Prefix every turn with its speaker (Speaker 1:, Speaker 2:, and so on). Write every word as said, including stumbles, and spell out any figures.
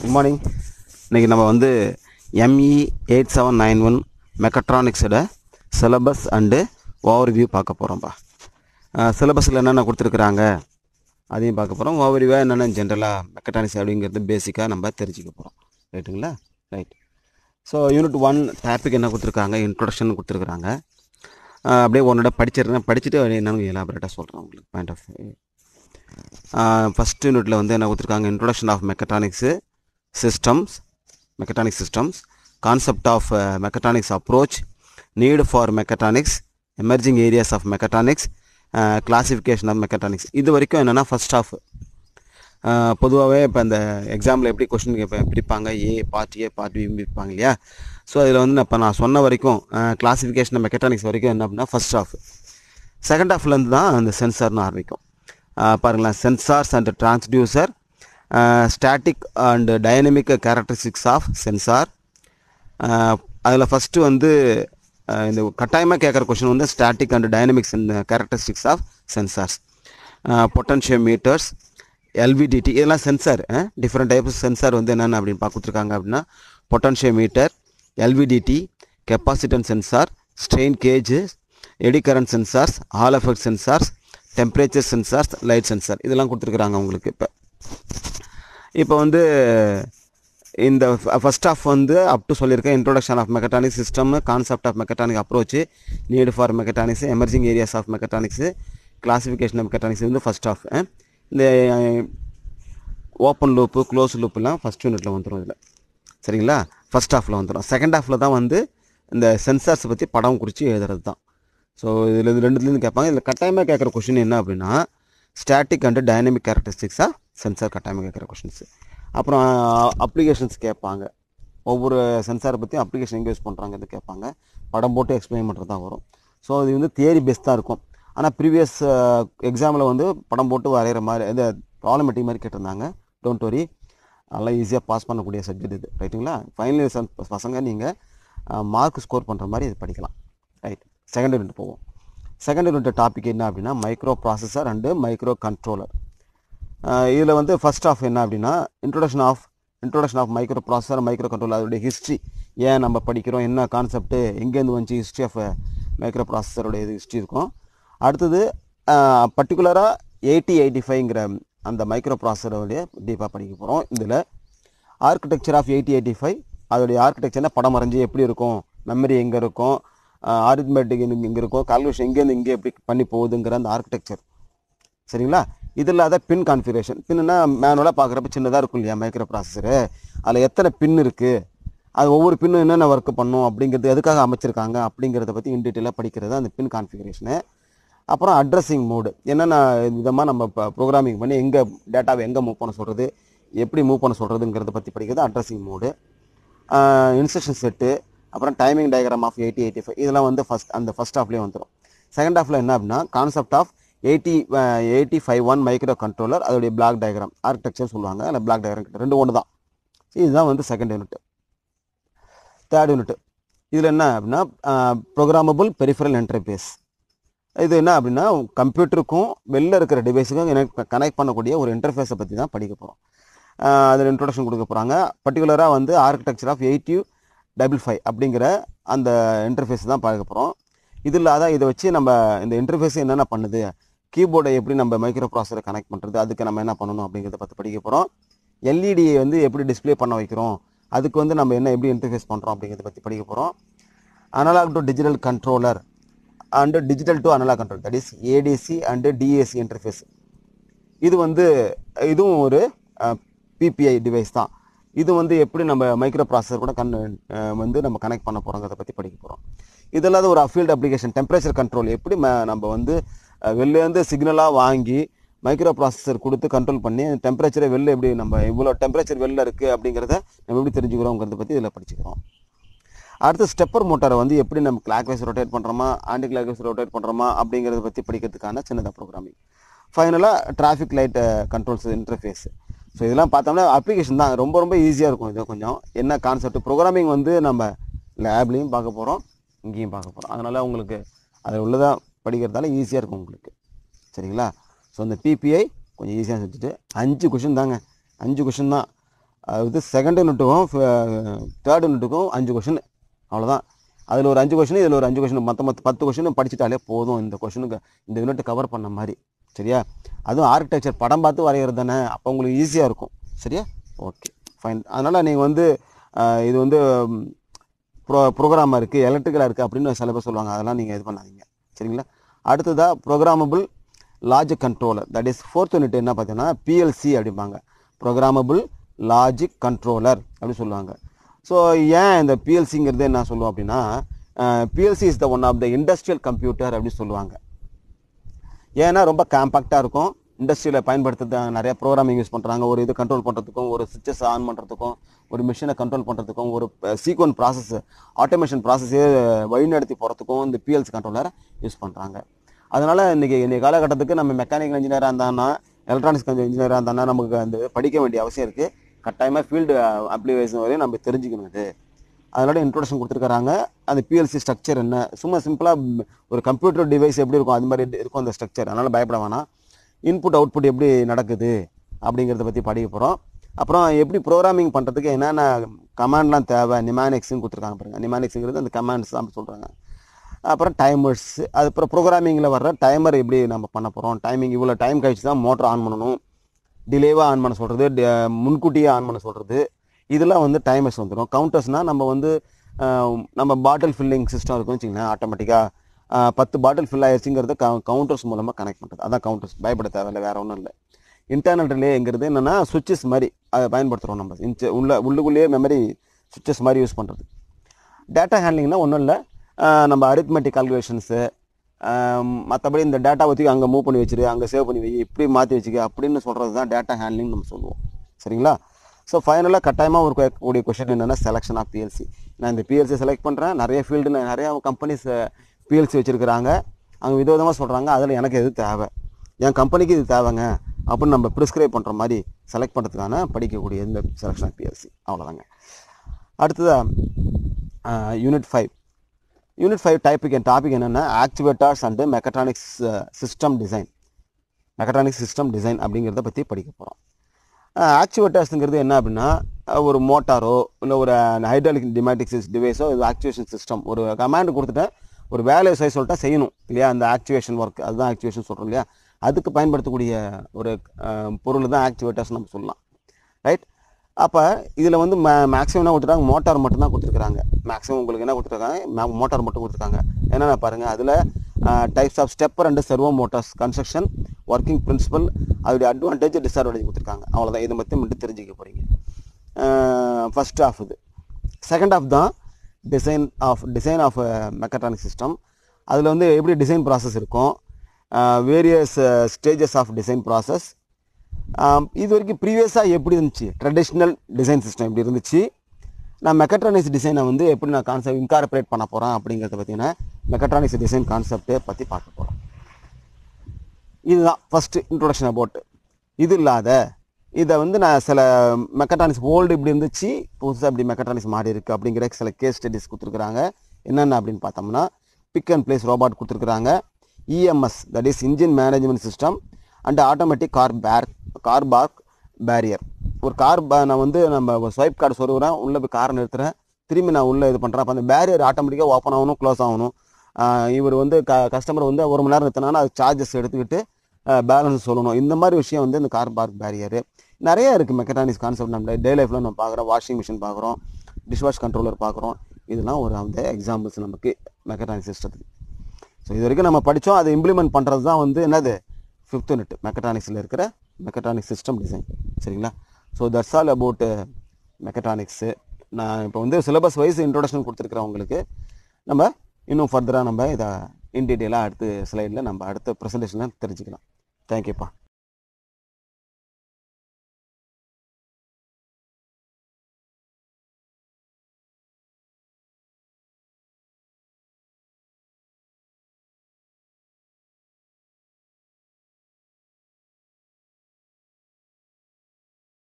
Speaker 1: Good morning. இன்னைக்கு நம்ம வந்து M E eight seven nine one mechatronics ஓட syllabus and overview பார்க்க போறோம்பா. சிலபஸ்ல என்னென்ன கொடுத்திருக்காங்க அதையும் பார்க்க போறோம். overview என்னென்ன ஜெனரலா mechatronics அப்படிங்கிறது பேசிக்கா நம்ம தெரிஞ்சுக்க போறோம். ரைட்டுங்களா? Right. So unit one topic என்ன கொடுத்துருக்காங்க, இன்ட்ரோடக்ஷன் கொடுத்துருக்காங்க. அப்படியே ஒன்னோட படிச்சிருக்கேன், படிச்சுட்டு என்னன்னு எலாபரேட்டாக சொல்கிறேன் உங்களுக்கு பாயிண்ட் ஆஃப் ஃபஸ்ட் யூனிட்டில் வந்து என்ன கொடுத்துருக்காங்க, introduction of mechatronics systems mechatronic systems, concept of mechatronics approach, need for mechatronics, emerging areas of mechatronics, classification of mechatronics. இது வரைக்கும் என்னென்னா ஃபஸ்ட் ஆஃப் பொதுவாகவே இப்போ இந்த எக்ஸாமில் எப்படி கொஸ்டின் பிரிப்பாங்க, A part A part B பிரிப்பாங்க இல்லையா. ஸோ அதில் வந்து இப்போ நான் சொன்ன வரைக்கும் கிளாசிஃபிகேஷன் மெக்கட்ரானிக்ஸ் வரைக்கும் என்ன அப்படின்னா ஃபஸ்ட் ஆஃப். செகண்ட் ஆஃப்லேருந்து தான் அந்த சென்சார்னு ஆரம்பிக்கும். பாருங்களேன், sensors and transducer, static and dynamic characteristics of sensor. அதில் ஃபஸ்ட்டு வந்து இந்த கட்டாயமாக கேட்குற கொஸ்டின் வந்து static and dynamics characteristics of sensors. Potentiometers, LVDT, இதெல்லாம் சென்சார். டிஃப்ரெண்ட் டைப்ஸ் சென்சார் வந்து என்னென்ன அப்படின்னு பார்க்க கொடுத்துருக்காங்க அப்படின்னா potentiometer, LVDT, capacitance sensor, strain gauge, eddy current sensors, Hall effect sensors, temperature sensors, light sensor, இதெல்லாம் கொடுத்துருக்குறாங்க உங்களுக்கு. இப்போ இப்போ வந்து இந்த ஃபஸ்ட் ஆஃப் வந்து அப் டு சொல்லியிருக்கேன், introduction of mechatronics system, concept of mechatronic approach, need for mechatronics, emerging areas of mechatronics, classification of mechatronics வந்து ஃபஸ்ட் ஆஃப். இந்த ஓப்பன் லூப்பு க்ளோஸ் லூப்புலாம் ஃபஸ்ட் யூனிட்டில் வந்துடும். இதில் சரிங்களா, ஃபஸ்ட் ஹாஃபில் வந்துடும். செகண்ட் ஹாஃபில் தான் வந்து இந்த சென்சார்ஸை பற்றி படம் குறித்து எழுதுறது தான். ஸோ இதில் இது ரெண்டுலேருந்து கேட்பாங்க. இதில் கட்டாயமாக கேட்குற கொஷின் என்ன அப்படின்னா ஸ்டாட்டிக் அண்ட் டைனமிக் கேரக்டரிஸ்டிக்ஸாக சென்சார் கட்டாயமாக கேட்குற கொஷின்ஸு. அப்புறம் அப்ளிகேஷன்ஸ் கேட்பாங்க, ஒவ்வொரு சென்சாரை பற்றி அப்ளிகேஷன் எங்கே யூஸ் பண்ணுறாங்கிறது கேட்பாங்க, படம் போட்டு எக்ஸ்பிளைன் பண்ணுறது தான் வரும். ஸோ இது வந்து தியரி பேஸ் தான் இருக்கும். ஆனால் ப்ரீவியஸ் எக்ஸாமில் வந்து படம் போட்டு வரைகிற மாதிரி இந்த ப்ராப்ளமேட்டிக் மாதிரி கேட்டிருந்தாங்க. டோன்ட் வரி, அதெல்லாம் ஈஸியாக பாஸ் பண்ணக்கூடிய சப்ஜெக்ட் இது. ரைட்டுங்களா? ஃபைனல் இயர் பசங்க நீங்கள் மார்க் ஸ்கோர் பண்ணுற மாதிரி இது படிக்கலாம். ரைட். செகண்ட் யூனிட் போவோம். செகண்ட் யூனிட் டாபிக் என்ன அப்படின்னா microprocessor and microcontroller. இதில் வந்து ஃபஸ்ட் ஆஃப் என்ன அப்படின்னா introduction of introduction of microprocessor, microcontroller, அதோடைய ஹிஸ்ட்ரி, ஏன் நம்ம படிக்கிறோம், என்ன கான்செப்ட்டு, எங்கேருந்து வந்துச்சு, ஹிஸ்ட்ரி ஆஃப் மைக்ரோ ப்ராசஸரோட இது ஹிஸ்ட்ரி இருக்கும். அடுத்தது பர்டிகுலராக எயிட்டி எயிட்டி ஃபைவ்ங்கிற அந்த மைக்ரோ ப்ராசஸரோடைய டீப்பாக படிக்க போகிறோம். இதில் architecture of eighty eighty five, அதோடைய ஆர்கிடெக்சர்னா படம் வரைஞ்சி எப்படி இருக்கும், மெமரி எங்கே இருக்கும், ஆரித்மெட்டிக் எங்கே இருக்கும், கால்குலேஷன் எங்கேருந்து இங்கே எப்படி பண்ணி போகுதுங்கிற அந்த ஆர்கிடெக்சர். சரிங்களா? இதில் அதை பின் கான்ஃபிகரேஷன். பின்னா மேனுவலாக பார்க்குறப்ப சின்னதாக இருக்கும் இல்லையா மைக்ரோ ப்ராசஸரு, அதில் எத்தனை பின் இருக்குது, அது ஒவ்வொரு பின்னும் என்னென்ன ஒர்க் பண்ணும் அப்படிங்கிறது, எதுக்காக அமைச்சிருக்காங்க அப்படிங்கிறத பற்றி இன் டீட்டெயிலாக படிக்கிறது அந்த பின் கான்ஃபிகரேஷனு. அப்புறம் அட்ரஸிங் மோடு, என்னென்ன விதமாக நம்ம இப்போ ப்ரோக்ராமிங் பண்ணி எங்கே டேட்டாவை எங்கே மூவ் பண்ண சொல்கிறது, எப்படி மூவ் பண்ண சொல்கிறதுங்கிறத பற்றி படிக்கிறது அட்ரஸிங் மோடு. இன்ஸ்ட்ரக்ஷன் செட்டு, அப்புறம் timing diagram of eighty eighty five, இதெல்லாம் வந்து ஃபஸ்ட் அந்த ஃபஸ்ட் ஹாஃப்லேயே வந்துடும். செகண்ட் ஹாஃபில் என்ன அப்படின்னா concept of eighty eighty five one microcontroller, அதோடைய பிளாக் டயக்ராம், ஆர்கிடெக்சர் சொல்லுவாங்க, அதில் பிளாக் டயக்ராம் கிட்ட ரெண்டு ஒன்று தான். இதுதான் வந்து செகண்ட் யூனிட். தேர்ட் யூனிட் இதில் என்ன அப்படின்னா ப்ரோக்ராமபிள் பெரிஃபரல் இன்டர்ஃபேஸ். இது என்ன அப்படின்னா கம்ப்யூட்டருக்கும் வெளில இருக்கிற டிவைஸுக்கும் எனக்கு கனெக்ட் பண்ணக்கூடிய ஒரு இன்டர்ஃபேஸை பற்றி தான் படிக்க போகிறோம். அதில் இன்ட்ரோடக்ஷன் கொடுக்க போகிறாங்க. பர்டிகுலராக வந்து architecture of eighty double five அப்படிங்கிற அந்த இன்டர்ஃபேஸ் தான் பார்க்க போகிறோம். இதில் அதான் இதை வச்சு நம்ம இந்த இன்டர்ஃபேஸ் என்னென்ன பண்ணுது, கீபோர்டை எப்படி நம்ம மைக்ரோ ப்ராசஸரை கனெக்ட் பண்ணுறது, அதுக்கு நம்ம என்ன பண்ணணும் அப்படிங்கிறத பற்றி படிக்க போகிறோம். எல்இடியை வந்து எப்படி டிஸ்பிளே பண்ண வைக்கிறோம், அதுக்கு வந்து நம்ம என்ன எப்படி இன்டர்ஃபேஸ் பண்ணுறோம் அப்படிங்கிறத பற்றி படிக்க போகிறோம். Analogue to digital controller and digital to analogue control, that is ADC and DAC interface. இது வந்து இதுவும் ஒரு பிபிஐ டிவைஸ் தான். இது வந்து எப்படி நம்ம மைக்ரோ ப்ராசஸர் கூட கண் வந்து நம்ம கனெக்ட் பண்ண போகிறோங்கிறத பற்றி படிக்க போகிறோம். இதெல்லாம் ஒரு ஃபீல்டு அப்ளிகேஷன், டெம்பரேச்சர் கண்ட்ரோல், எப்படி நம்ம வந்து வெளிலேருந்து சிக்னலாக வாங்கி மைக்ரோ ப்ராசஸர் கொடுத்து கண்ட்ரோல் பண்ணி டெம்பரேச்சரை வெளில எப்படி நம்ம இவ்வளோ டெம்பரேச்சர் வெளில இருக்குது அப்படிங்கிறத நம்ம எப்படி தெரிஞ்சுக்கிறோங்கிறத பற்றி இதில் படிச்சுக்கிறோம். அடுத்து ஸ்டெப்பர் மோட்டாரை வந்து எப்படி நம்ம கிளாக் வைஸ் ரொட்டேட் பண்ணுறோமா, ஆன்டி கிளாக் வைஸ் ரொட்டேட் பண்ணுறோமா அப்படிங்கிறத பற்றி படிக்கிறதுக்கான சின்னதாக ப்ரோக்ராமிங். ஃபைனலாக traffic light controls interface. So இதெல்லாம் பார்த்தோம்னா அப்ளிகேஷன் தான், ரொம்ப ரொம்ப ஈஸியாக இருக்கும். இது கொஞ்சம் என்ன கான்செப்ட் ப்ரோக்ராமிங் வந்து நம்ம லேப்லேயும் பார்க்க போகிறோம், இங்கேயும் பார்க்க போகிறோம். அதனால் உங்களுக்கு அதில் உள்ளதாக படிக்கிறதால ஈஸியாக இருக்கும் உங்களுக்கு. சரிங்களா? ஸோ இந்த பிபிஐ கொஞ்சம் ஈஸியாக செஞ்சுட்டு அஞ்சு கொஷின் தாங்க, அஞ்சு கொஷின் தான். அதாவது செகண்ட் யூனிட்டுக்கும் தேர்ட் யூனிட்டுக்கும் அஞ்சு கொஷின் அவ்வளோதான். அதில் ஒரு அஞ்சு கொஷின் இதில் ஒரு அஞ்சு கொஷின் மொத்த மொத்த பத்து கொஷின் படிச்சுட்டாலே போதும் இந்த கொஷினுக்கு இந்த யூனிட் கவர் பண்ண மாதிரி. சரியா? அதுவும் ஆர்கிடெக்சர் படம் பார்த்து வரைகிறது தானே, அப்போ உங்களுக்கு ஈஸியாக இருக்கும். சரியா? Okay fine. அதனால் நீங்கள் வந்து இது வந்து ப்ரோ ப்ரோக்ராமாக இருக்குது, எலக்ட்ரிக்கலாக இருக்குது அப்படின்னு சில பேர் சொல்லுவாங்க. அதெல்லாம் நீங்கள் இது பண்ணாதீங்க. சரிங்களா? அடுத்ததாக programmable logic controller, that is fourth unit என்ன பார்த்தீங்கன்னா பிஎல்சி அப்படிம்பாங்க. ப்ரோக்ராமபிள் லாஜிக் கண்ட்ரோலர் அப்படின்னு சொல்லுவாங்க. ஸோ ஏன் இந்த பிஎல்சிங்கிறது என்ன சொல்லுவோம் அப்படின்னா, PLC is the one of the industrial computer அப்படின்னு சொல்லுவாங்க. ஏன்னா ரொம்ப காம்பேக்டாக இருக்கும், இண்டஸ்ட்ரியில் பயன்படுத்துறது நிறைய ப்ரோக்ராமிங் யூஸ் பண்ணுறாங்க. ஒரு இது கண்ட்ரோல் பண்ணுறதுக்கும், ஒரு சுவிட்சஸ் ஆன் பண்ணுறதுக்கும், ஒரு மிஷினை கண்ட்ரோல் பண்ணுறதுக்கும், ஒரு சீக்வன்ஸ் ப்ராசஸ் ஆட்டோமேஷன் ப்ராசஸே வழிநடத்தி போகிறதுக்கும் இந்த பிஎல்சி கண்ட்ரோலரை யூஸ் பண்ணுறாங்க. அதனால் இன்றைக்கி இன்றைக்கி காலகட்டத்துக்கு நம்ம மெக்கானிக்கல் இன்ஜினியராக இருந்தாங்கன்னா, எலக்ட்ரானிக்ஸ் இன்ஜினியராக இருந்தாங்கன்னா நமக்கு அந்த படிக்க வேண்டிய அவசியம் இருக்குது. கட்டாயமாக ஃபீல்டு அப்ளிகேஷன் வரையும் நம்ம தெரிஞ்சுக்கணும். இது அதனோட இன்ட்ரோடக்ஷன் கொடுத்துருக்காங்க. அந்த பிஎல்சி ஸ்ட்ரக்சர் என்ன, சும்மா சிம்பிளாக ஒரு கம்ப்யூட்டர் டிவைஸ் எப்படி இருக்கும் அது மாதிரி இருக்கும் அந்த ஸ்ட்ரக்சர். அதனால் பயப்பட வேணாம். இன்புட் அவுட்புட் எப்படி நடக்குது அப்படிங்கிறத பற்றி படிக்க போகிறோம். அப்புறம் எப்படி ப்ரோக்ராமிங் பண்ணுறதுக்கு என்னென்ன கமாண்ட்லாம் தேவை, நிமானிக்ஸ்ன்னு கொடுத்துருக்காங்க பாருங்கள். நிமானிக்ஸுங்கிறது அந்த கமாண்ட்ஸ் தான் சொல்கிறாங்க. அப்புறம் டைமர்ஸ், அதுக்கப்புறம் ப்ரோக்ராமிங்கில் வர்ற டைமர் எப்படி நம்ம பண்ண போகிறோம், டைமிங் இவ்வளோ டைம் கழிச்சு தான் மோட்டர் ஆன் பண்ணணும், டிலேவாக ஆன் பண்ண சொல்கிறது, முன்கூட்டியே ஆன் பண்ண சொல்கிறது, இதெல்லாம் வந்து டைமர்ஸ் வந்துடும். கவுண்டர்ஸ்னால் நம்ம வந்து நம்ம பாட்டில் ஃபில்லிங் சிஸ்டம் இருக்குன்னு வச்சிங்கன்னா ஆட்டோமேட்டிக்காக பத்து பாட்டில் ஃபில் ஆயிடுச்சுங்கிறத க கவுண்டர்ஸ் மூலமாக கனெக்ட் பண்ணுறது, அதான் கவுண்டர்ஸ். பயப்பட தேவையில்லை, வேறு ஒன்றும் இல்லை. இன்டர்னல் ரிலேங்கிறது என்னென்னா சுவிட்சஸ் மாதிரி அதை பயன்படுத்துகிறோம் நம்ம. இன்ச்சு உள்ள உள்ளுக்குள்ளேயே மெமரி சுவிட்சஸ் மாதிரி யூஸ் பண்ணுறது. டேட்டா ஹேண்ட்லிங்னா ஒன்றும் இல்லை, நம்ம அரித்மெட்டிக் கால்குலேஷன்ஸு, மற்றபடி இந்த டேட்டா ஊற்றி அங்கே மூவ் பண்ணி வச்சுரு, அங்கே சேவ் பண்ணி வை, இப்படி மாற்றி வச்சுக்க அப்படின்னு சொல்கிறது தான் டேட்டா ஹேண்ட்லிங் நம்ம சொல்லுவோம். சரிங்களா? ஸோ ஃபைனலாக கட்டாயமாக ஒரு கேட்கக்கூடிய கொஷின் என்னென்னா செலெக்ஷன் ஆஃப் பிஎல்சி. நான் இந்த பிஎல்சி செலக்ட் பண்ணுறேன், நிறைய ஃபீல்டில் நிறையா கம்பெனிஸ் பிஎல்சி வச்சுருக்கிறாங்க, அவங்க விதவிதமாக சொல்கிறாங்க. அதில் எனக்கு எது தேவை, என் கம்பெனிக்கு இது தேவைங்க அப்படின்னு நம்ம ப்ரிஸ்கிரைப் பண்ணுற மாதிரி செலக்ட் பண்ணுறதுக்கான படிக்கக்கூடிய இந்த செலெக்ஷன் ஆஃப் பிஎல்சி. அவ்வளோதாங்க. அடுத்ததாக unit five. Unit five topic topic என்னென்னா activators and mechatronics system design. Mechatronics system design அப்படிங்கிறத பற்றி படிக்க போகிறோம். ஆக்டிவேட்டர்ஸுங்கிறது என்ன அப்படின்னா, ஒரு மோட்டாரோ இல்லை ஒரு ஹைட்ராலிக் நியூமேட்டிக் டிவைஸோ இது ஆக்டிவேஷன் சிஸ்டம். ஒரு கமாண்ட் கொடுத்துட்டேன், ஒரு வேலையை செய்ய சொல்லிட்டா செய்யணும் இல்லையா, அந்த ஆக்டிவேஷன் ஒர்க், அதுதான் ஆக்டிவேஷன் சொல்கிறோம் இல்லையா. அதுக்கு பயன்படுத்தக்கூடிய ஒரு பொருள் தான் ஆக்டிவேட்டர்ஸ் நம்ம சொல்லலாம். ரைட்? அப்போ இதில் வந்து மே மேக்ஸிமம் என்ன கொடுத்துருக்காங்க, மோட்டார் மட்டும் தான் கொடுத்துருக்காங்க. மேக்ஸிமம் உங்களுக்கு என்ன கொடுத்துருக்காங்க, மோட்டார் மட்டும் கொடுத்துருக்காங்க. என்னென்ன பாருங்கள், அதில் types of stepper and servo motors, construction, working principle, அதோடைய அட்வான்டேஜ் டிஸ்அட்வான்டேஜ் கொடுத்துருக்காங்க. அவ்வளோதான். இதை பற்றி மட்டும் தெரிஞ்சுக்க போகிறீங்க. ஃபர்ஸ்ட் ஆஃப் இது. செகண்ட் ஆஃப் தான் design of design of mechatronic system. அதில் வந்து எப்படி டிசைன் ப்ராசஸ் இருக்கும், various stages of design process, இது வரைக்கும் ப்ரீவியஸாக எப்படி இருந்துச்சு, ட்ரெடிஷ்னல் டிசைன் சிஸ்டம் எப்படி இருந்துச்சு, நான் மெக்கட்ரானிக்ஸ் டிசைனை வந்து எப்படி நான் கான்செப்ட் இன்கார்பரேட் பண்ண போகிறேன் அப்படிங்கிறத பற்றின மெக்கட்ரானிக்ஸ் டிசைன் கான்செப்டை பற்றி பார்க்க போகிறோம். இதுதான் ஃபஸ்ட்டு இன்ட்ரோடக்ஷன் அபவுட். இது இல்லாத இதை வந்து நான் சில மெக்கட்ரானிக்ஸ் ஓல்டு இப்படி இருந்துச்சு, புதுசாக இப்படி மெக்கட்ரானிக்ஸ் மாறி இருக்குது அப்படிங்கிற சில கேஸ் ஸ்டடிஸ் கொடுத்துருக்குறாங்க. என்னென்ன அப்படின்னு பார்த்தோம்னா, பிக் அண்ட் பிளேஸ் ரோபாட் கொடுத்துருக்குறாங்க, EMS that is engine management system and automatic car பேர் கார் பார்க் பேரியர். ஒரு கார் நான் வந்து நம்ம ஸ்வைப் கார்டு சொல்லுறேன், உள்ளே போய் காரை நிறுத்துறேன், திரும்பி நான் உள்ளே இது பண்ணுறேன், அப்போ அந்த பேரியர் ஆட்டோமேட்டிக்காக ஓப்பன் ஆகணும், க்ளோஸ் ஆகணும். இவர் வந்து க கஸ்டமர் வந்து ஒரு மணி நேரம் நிறுத்தினாங்கன்னா அது சார்ஜஸ் எடுத்துக்கிட்டு பேலன்ஸ் சொல்லணும். இந்த மாதிரி விஷயம் வந்து இந்த கார் பார்க் பேரியரு நிறைய இருக்குது. மெக்கட்ரானிக்ஸ் கான்செப்ட் நம்ம டே லைஃப்பில் நம்ம பார்க்குறோம், வாஷிங் மிஷின் பார்க்குறோம், டிஷ்வாஷ் கண்ட்ரோலர் பார்க்குறோம். இதெல்லாம் ஒரு அந்த எக்ஸாம்பிள்ஸ் நமக்கு மெக்கட்ரானிக்ஸ் சிஸ்டத்துக்கு. ஸோ இது வரைக்கும் நம்ம படித்தோம், அதை இம்ப்ளிமெண்ட் பண்ணுறது தான் வந்து என்னது ஃபிஃப்த் யூனிட் மெக்கட்ரானிக்ஸில் இருக்கிற மெக்கட்ரானிக்ஸ் சிஸ்டம் டிசைன். சரிங்களா? So that's all about mechatronics. நான் இப்போ வந்து சிலபஸ் வைஸ் இன்ட்ரோடக்ஷன் கொடுத்துருக்குறேன் உங்களுக்கு. நம்ம இன்னும் ஃபர்தராக நம்ம இதை இன் டீட்டெயிலாக அடுத்த ஸ்லைடில் நம்ம அடுத்த ப்ரெசன்டேஷனில் தெரிஞ்சுக்கலாம். தேங்க்யூப்பா.